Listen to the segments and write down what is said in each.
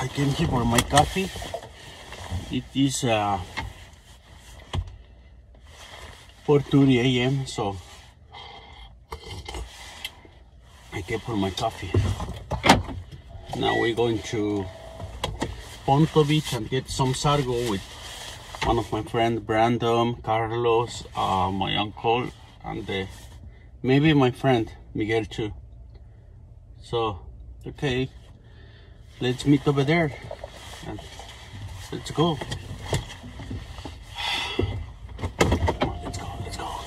I came here for my coffee. It is 4:30 a.m. so I came for my coffee. Now we're going to Ponto Beach and get some sargo with one of my friends, Brandon, Carlos, my uncle, and maybe my friend Miguel too. So okay, let's meet over there and let's go. Let's go.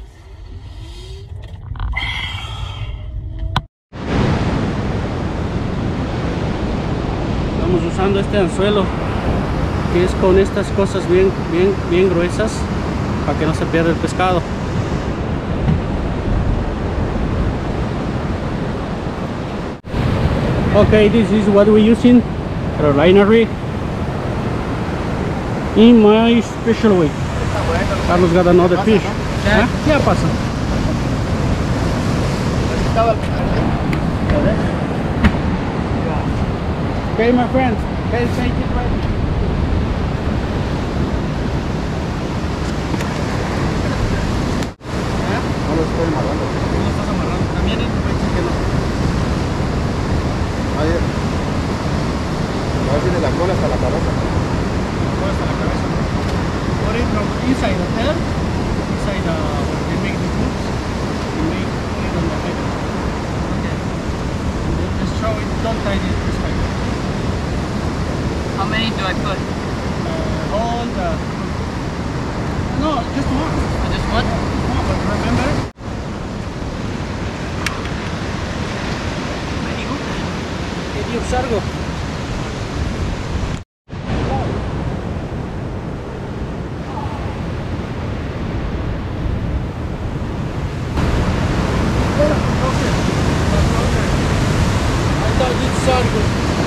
Estamos usando este anzuelo que es con estas cosas bien gruesas para que no se pierda el pescado. Okay, this is what we're using, Carolina rig, in my special way. Carlos got another fish. ¿Ah? Ya pasa. Okay, my friends, okay, take it ready. No lo estoy amarrando. No lo estás amarrando. También es que no. A ver si de la cola hasta la cabeza. La cola hasta la cabeza. Put it from inside the tail, inside where they make the hooks. You may put it on the head. Okay. And then just show it. Don't tie it this way. How many do I put? All the. No, just one. Just one? Just one, but remember. Sargo. I thought it's sargo.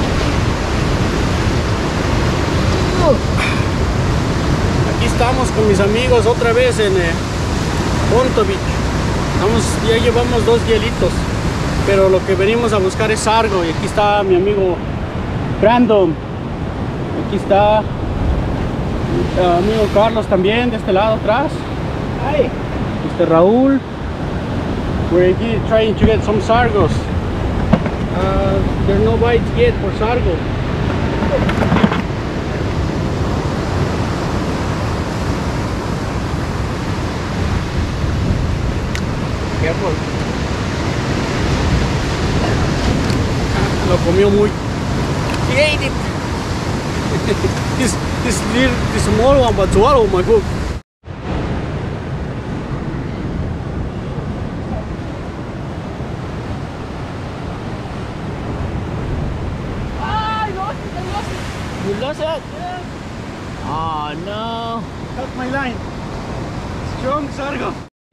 Aquí estamos con mis amigos otra vez en Ponto Beach. Ya llevamos 2 hielitos. Pero lo que venimos a buscar es sargo. Y aquí está mi amigo Brandon. Aquí está mi amigo Carlos también, de este lado atrás. Hi. Raúl. We're here trying to get some sargos. There's no bites yet for sargo. Careful. Lo comió muy. He ate it. this small one, but swallow my hook. Ah, I lost it. You lost it? Yeah. Oh no. Cut my line. Strong sargo.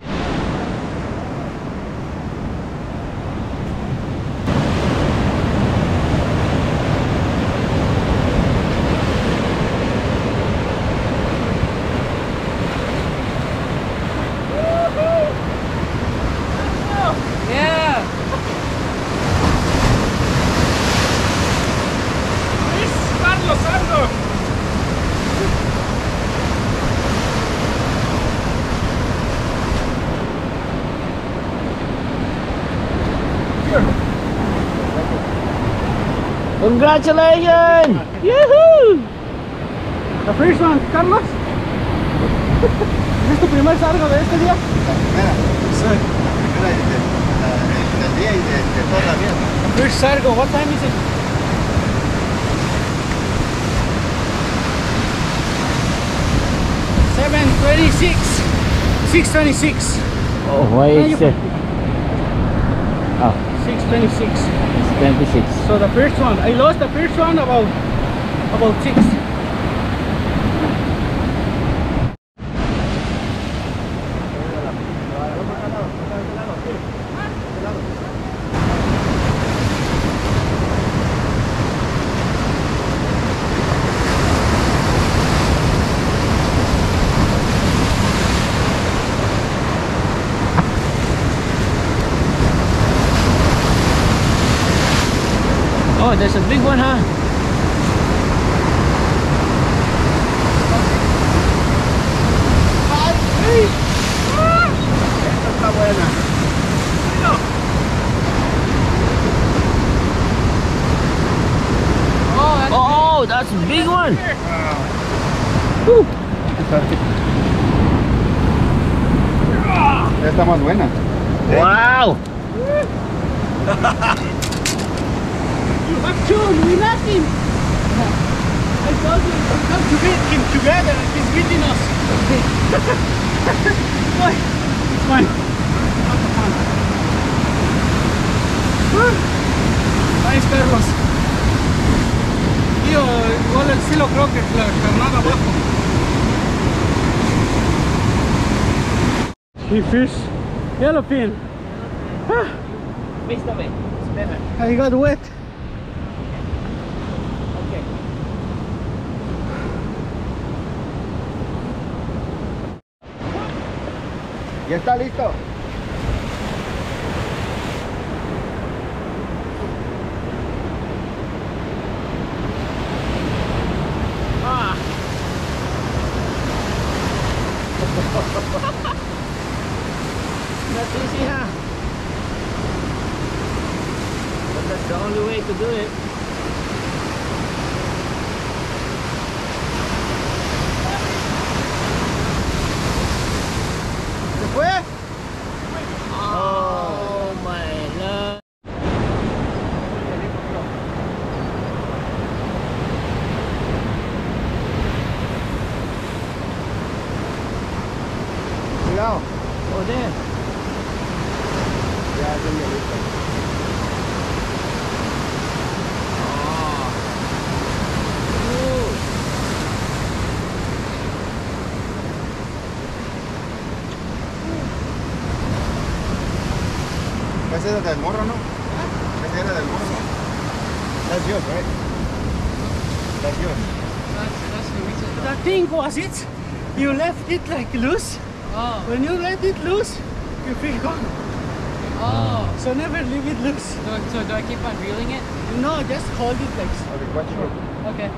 Congratulations! Yahoo! The first one, Carlos. ¿Es tu primer sargo de este día? Sí. Del día y de toda la vida. The first sargo, what time is it? 7:26. 6:26. Oh, why is it? Oh. 6:26. 26. So the first one, I lost the first one about 6. Oh, there's a big one, huh? buena. Oh, that's a big one. Ya está más buena. Wow. You have two, we left him. I told you, we have to beat him together and he's beating us. It's fine. Nice, Carlos. Tío, igual sí lo creo que la carnada abajo. He fish yellowfin. This way. It's better. I got wet. Okay. Ya está listo. Not easy, huh? But that's the only way to do it. ¿Se fue? Oh my lord. Cuidado. Oh, there. Ya, ya listo. Ese era del morro, ¿no? Ese era del morro. That's yours, right? That's yours. That's the reason. That thing was it. You left it like loose. Oh. When you let it loose, you feel gone. Oh. So never leave it loose. So do I keep on reeling it? No, just hold it like so. Okay, watch it. Okay.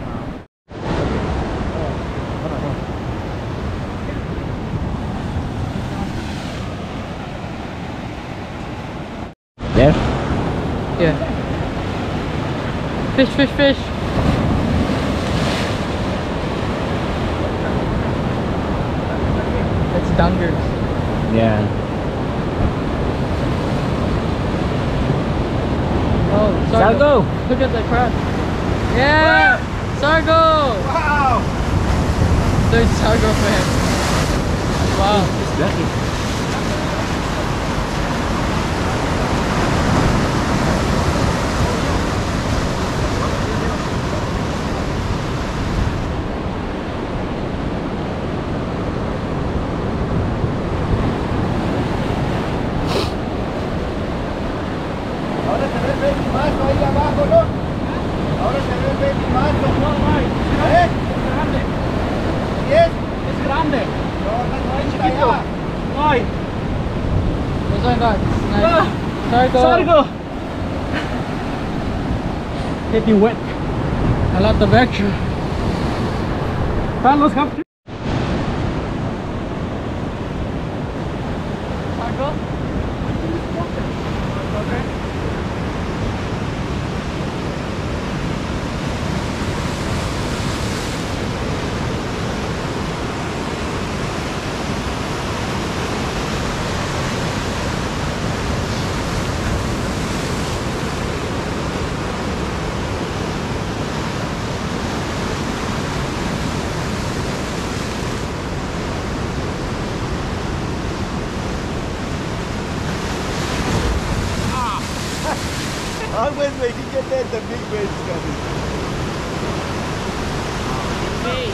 There? Yeah. Fish, fish, fish. That's dungers. Yeah. Oh, Sargo. Sargo! Look at the crab. Yeah! Sargo! Wow! There's Sargo for him. Wow. It's lucky. Ahora se ve el baby mazo ahí abajo, ¿no? Ahora se ve el baby mazo. ¿Eh? ¿Bien? Es grande. No, no, Es está chiquito. allá. Ay. This one got nice. Ah, Sargo. Sargo. Getting wet. A lot of action. Carlos, have to. Sargo? Always when you get there, the big waves coming. Hey!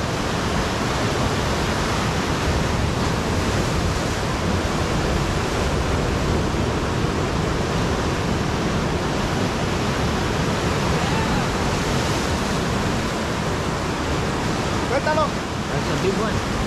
Suéltalo. That's a big one.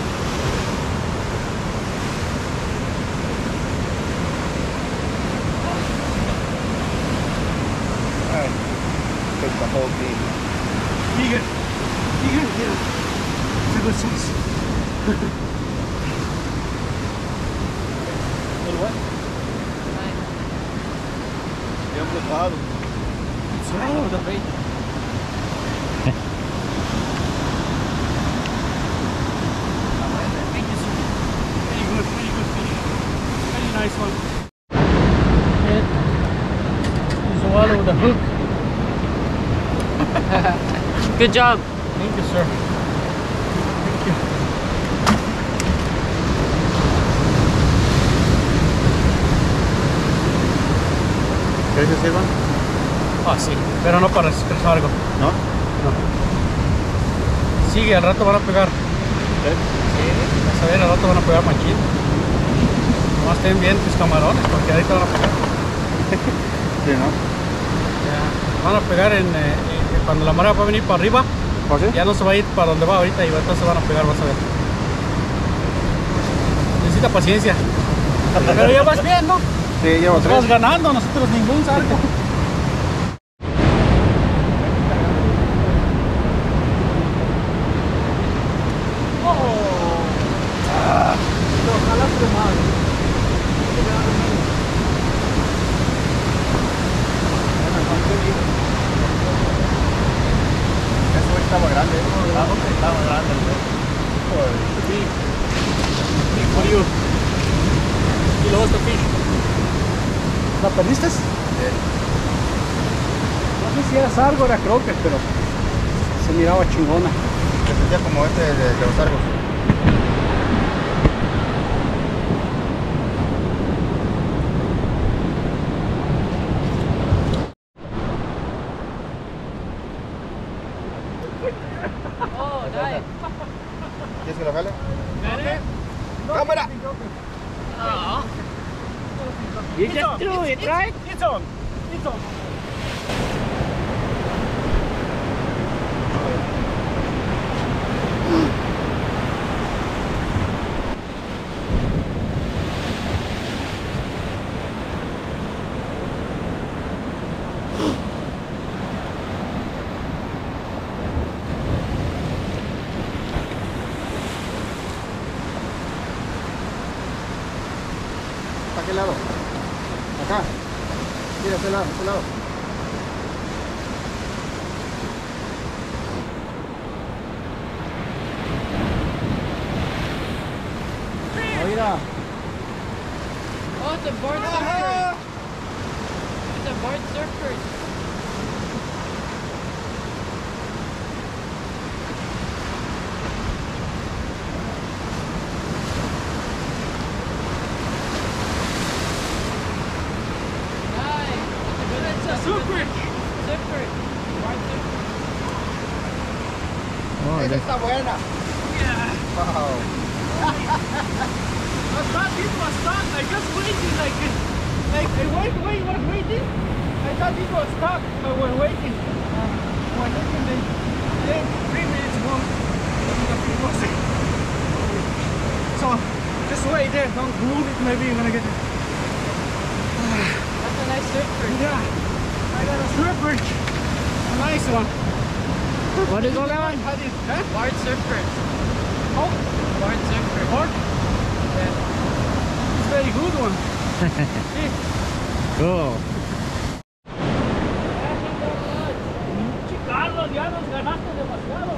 Alright. Take the whole thing. Vegan. Vegan, yeah. It's a good size. what? Bien pesado. Swallow the bait. Thank you, sir. Very good fish. Very nice one. And swallow the hook. Good job. Thank you, sir. Thank you. ¿Quieres que sirvan? Ah, sí, pero no para expresar algo. ¿No? No. Sigue, al rato van a pegar. ¿Sí? Vas a ver, al rato van a pegar machín. Nomás estén bien tus camarones, porque ahorita van a pegar. Sí, ¿no? Ya, van a pegar cuando la marea va a venir para arriba. ¿O sí? Ya no se va a ir para donde va ahorita y entonces van a pegar, vas a ver. Necesita paciencia. Pero ya vas bien, ¿no? Sí, llevo Nos 3. vas ganando, nosotros ningún salto. Ojalá se madre. Eso estaba grande. Estaba grande. Big for you. Y luego este fish. ¿La perdiste? No sé si era sargo o era croquet, pero se miraba chingona. Se sentía como este de los sargos. Oh, nice. ¿Quieres que lo jale? ¡Cámara! You just threw it, right? It's on. It's on. ¿Para qué lado? Acá. Mira, ese lado, ese lado. Mira. Oh, it's a board surfer. It's a board surfer. Nice. It's a Super. surfer. Board surfer. Esa está buena. Yeah. Wow. I thought this was stuck. I just waited like I was waiting. I thought this was stuck. I was waiting. When looking then 3 minutes ago, it was so just wait there. Don't move it. Maybe you're gonna get it. That's a nice surfer. Yeah, I got a surfer. A nice one. What do you call that one? Huh? Board surfer. Oh, Board surfer. Mark. Yeah. It's a very good one. See? Cool. Carlos, ya nos ganaste demasiado.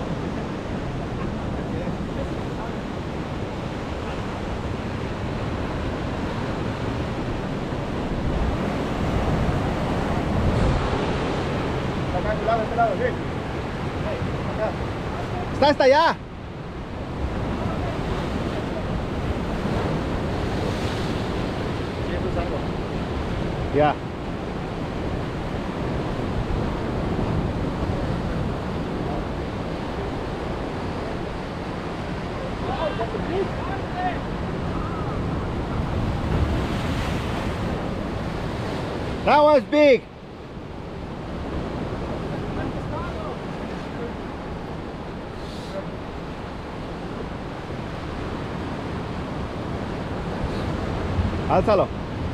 Acá, este lado, sí. Acá. Está hasta allá. Ya. That was big. Álzalo.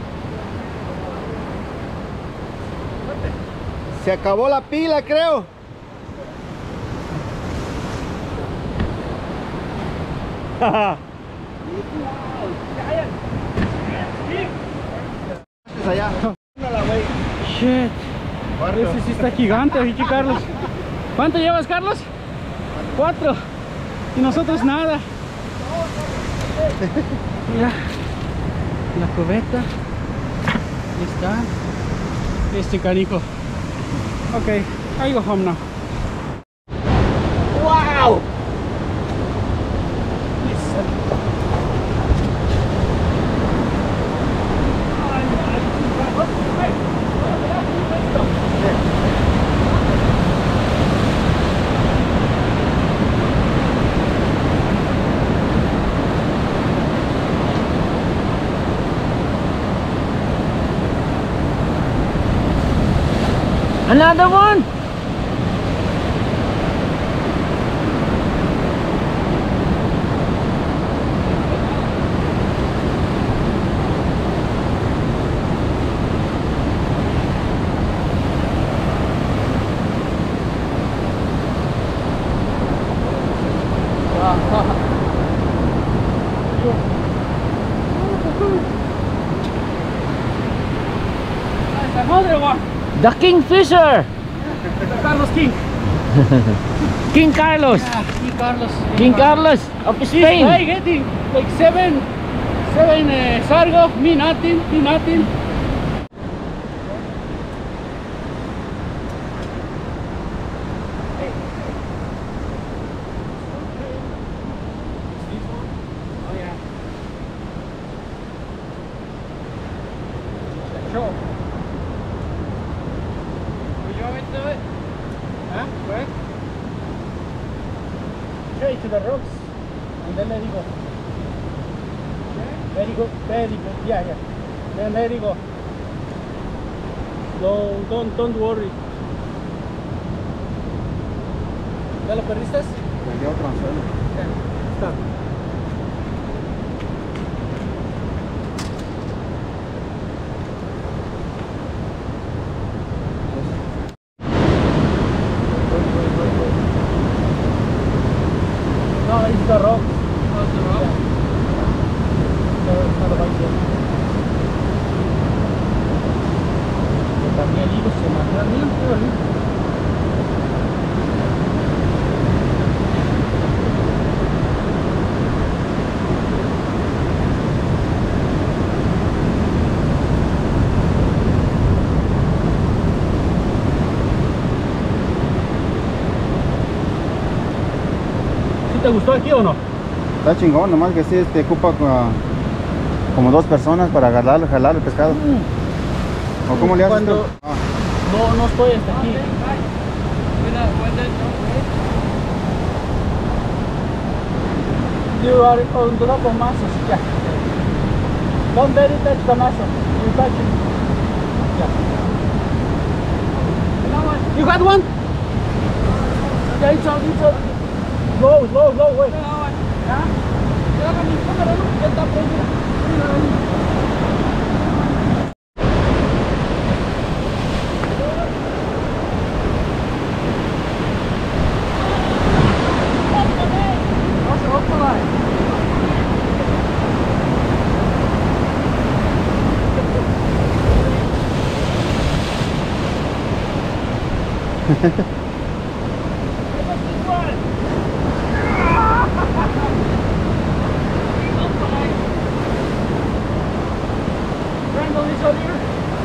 Se acabó la pila, creo. Allá. Ándala, güey. Shit. Cuarto. Ese sí está gigante, Ricky Carlos. ¿Cuánto llevas, Carlos? 4. Y nosotros nada. Mira. La cubeta. Ahí está. Este canijo. Ok, I go home now. ¡Wow! Another one. Another one. The Kingfisher. Carlos King. King Carlos. Yeah, King Carlos. King Carlos of This Spain. guy getting like seven sargo, me nothing, he nothing. Oh yeah. Sure. Will you want me to do it? Huh? Where? Straight to the rocks and then let it go. Very good, very good. Yeah, yeah. Then let it go. No, don't worry. ¿Ya lo perdiste? Perdí otro anzuelo. Está. No, it's the rock. Oh, it's the rock? No lo va a hacer. También el hilo se manda bien, pero limpio. ¿Sí te gustó aquí o no? Está chingón, nomás que sí, ocupa como 2 personas para jalar el pescado. ¿O cómo le haces Cuando- tú? Ah, No estoy hasta aquí. You are on top of muscles, yeah. Don't let it touch the muscle. You touch it. Yeah. You got one? Yeah, it's on. Slow, wait. Yeah? Ya está prendido. Randall is over here.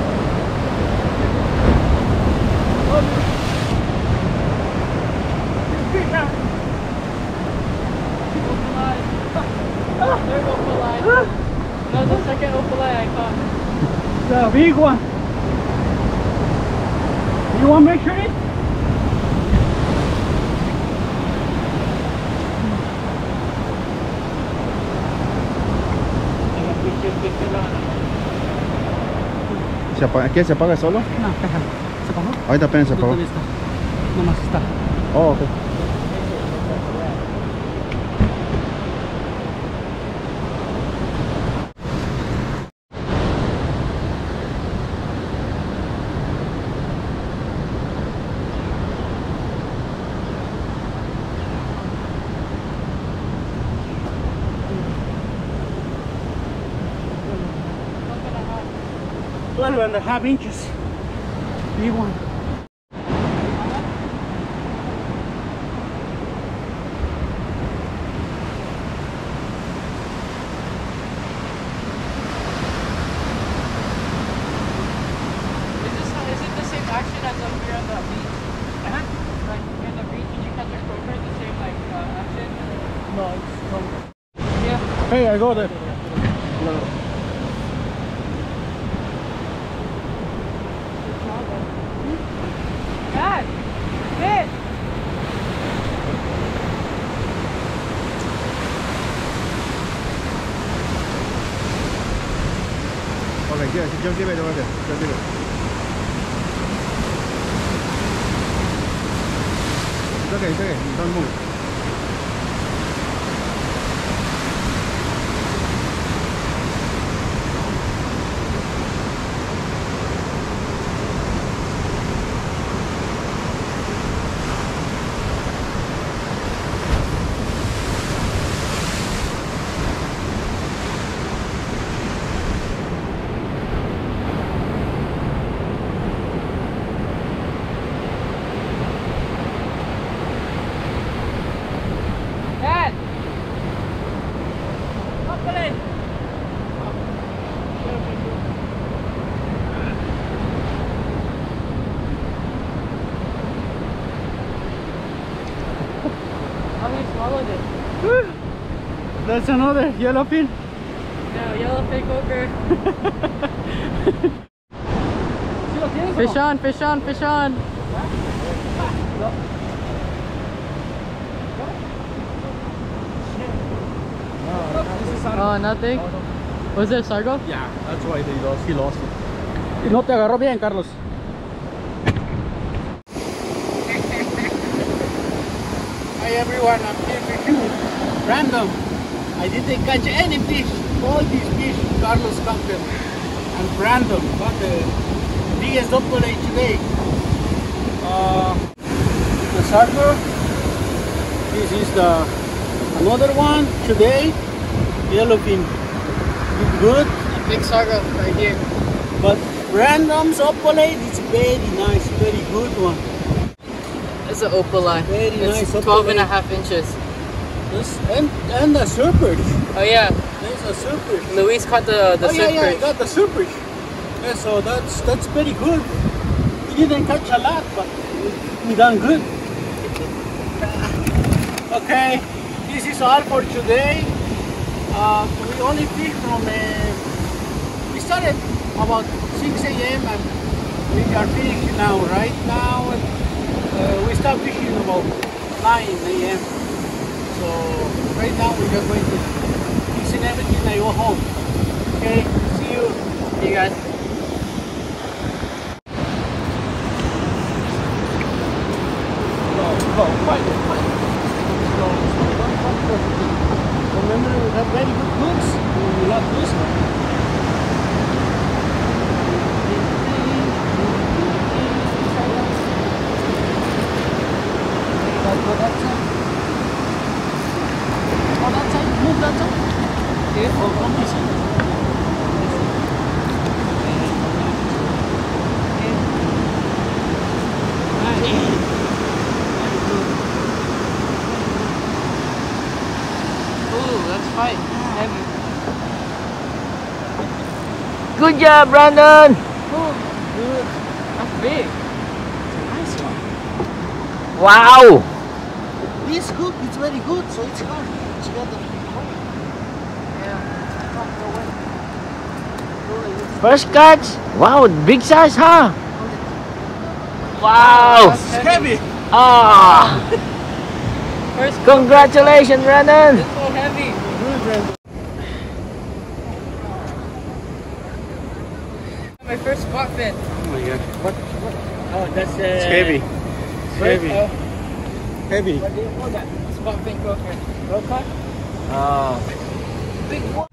There's opalite. That was the second opalite I caught. The big one. You want to make sure it? ¿Qué se apaga solo? No, déjalo. ¿Se apagó? Ahorita apenas se apagó. Todavía está. Nomás está. Oh, ok. 12.5 inches. Big one. Is it the same action as up here on the beach? Like in the beach, when you catch a croaker, the same like action? No, it's stronger. Yeah. Hey, I got it. Dad! Fish! Okay, good. Just give it over there. Just give it. It's okay, it's okay. Don't move. Dad! Opalin! Oh, he swallowed it. That's another yellowfin. No, yellowfin croaker. Fish on, fish on, fish on. Oh, nothing? Was there sargo? Yeah, that's why he lost it. No te agarró bien, Carlos. Hi everyone, I'm here with you. Random. I didn't catch any fish. All these fish Carlos caught them. And random. Got the biggest opolay today. The sargo. This is the another one today. Yellowfin. Good. Big sargo right here. But random's opolay, it's very nice, very good one. It's an opalite. Very It's nice 12.5 inches. This, and the super. Oh yeah, There's a super. Luis caught the Oh yeah, I super. got the super. Yeah, so that's very good. We didn't catch a lot, but we done good. Okay, this is all for today. We only fished from we started about 6 a.m. and we are finishing now. Right now, we start fishing about 9 a.m. So right now we're just going to fix everything and go home. Okay, see you. See you guys. Go, fight. Remember, we have very good hooks. We will not lose them. Go that side. Oh, that side. Move that side. Okay. Oh, come this side. Ooh, that's fight. Heavy. Good job, Brandon. Ooh, good. That's big. Nice one. Wow. This hook is very good, so it's hard to get the hook. Yeah. First catch. Wow, big size, huh? Wow. It's heavy. Ah. First, Congratulations, Brandon. it's so heavy. My first spot fin. Oh my god. What? Oh, that's It's heavy. It's heavy. Heavy. What do you call that? Spot fin croaker. Okay. Oh. Big one.